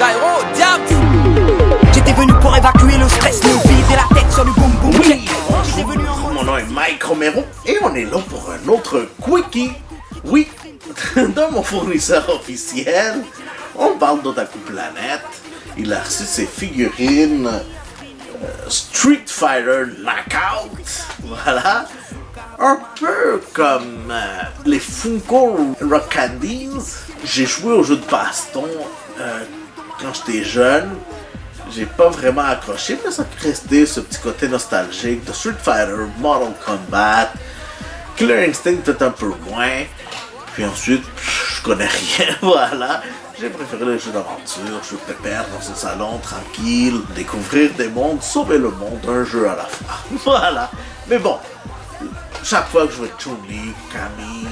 Dairo, Diams. J'étais venu pour évacuer le stress, me vider la tête sur le boom boom. Oui, j'étais venu mon nom est Mike Romero et on est là pour un autre quickie. Oui, dans mon fournisseur officiel, on parle d'Otaku Planet. Il a reçu ses figurines Street Fighter Knockout. Voilà. Un peu comme les Funko Rock Candies. J'ai joué au jeu de baston quand j'étais jeune. J'ai pas vraiment accroché, mais ça a resté ce petit côté nostalgique de Street Fighter, Mortal Kombat, Killer Instinct peut-être un peu moins. Puis ensuite, je connais rien, voilà. J'ai préféré les jeux d'aventure, jouer pépère dans ce salon, tranquille, découvrir des mondes, sauver le monde, un jeu à la fois. Voilà. Mais bon, chaque fois que je jouais Chun-Li, Kami,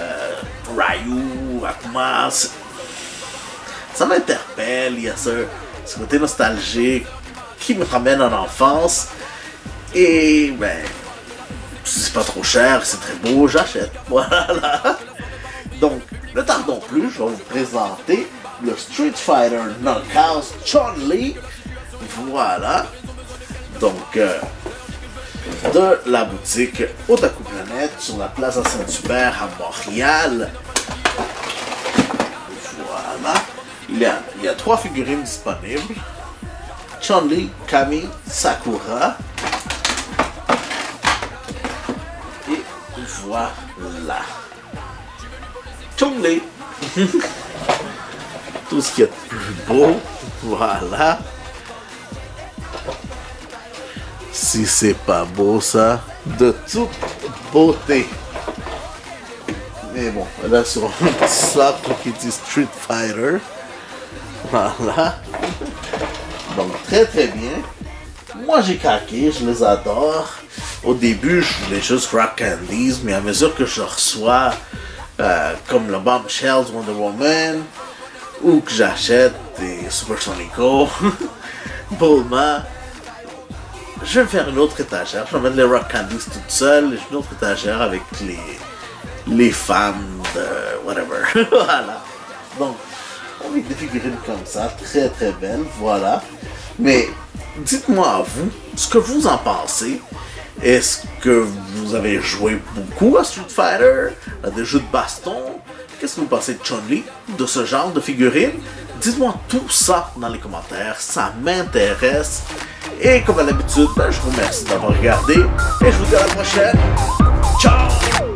Ryu, Akuma, ça m'interpelle, il y a ce côté nostalgique qui me ramène en enfance. Et ben, si c'est pas trop cher, c'est très beau, j'achète. Voilà. Donc, ne tardons plus, je vais vous présenter le Street Fighter Knockout Chun-Li. Voilà. Donc, de la boutique Otaku Planet sur la Plaza Saint-Hubert à Montréal. Voilà. Il y a 3 figurines disponibles. Chun-Li, Kami, Sakura. Et voilà. Chun-Li. Tout ce qui est de plus beau. Voilà. Si c'est pas beau ça, de toute beauté. Mais bon, là sur un petit socle qui dit Street Fighter. Voilà. Donc très très bien. Moi j'ai craqué, je les adore. Au début je voulais juste Rock Candies, mais à mesure que je reçois comme le Bombshells Wonder Woman, ou que j'achète des Super Sonico, Bulma, je vais me faire une autre étagère. Je vais mettre les Rock Candies toute seule et une autre étagère avec les femmes de whatever. Voilà. Donc, on met des figurines comme ça, très très belles, voilà. Mais dites-moi à vous, ce que vous en pensez. Est-ce que vous avez joué beaucoup à Street Fighter, à des jeux de baston? Qu'est-ce que vous pensez de Chun-Li, de ce genre de figurines? Dites-moi tout ça dans les commentaires, ça m'intéresse. Et comme à l'habitude, je vous remercie d'avoir regardé et je vous dis à la prochaine. Ciao!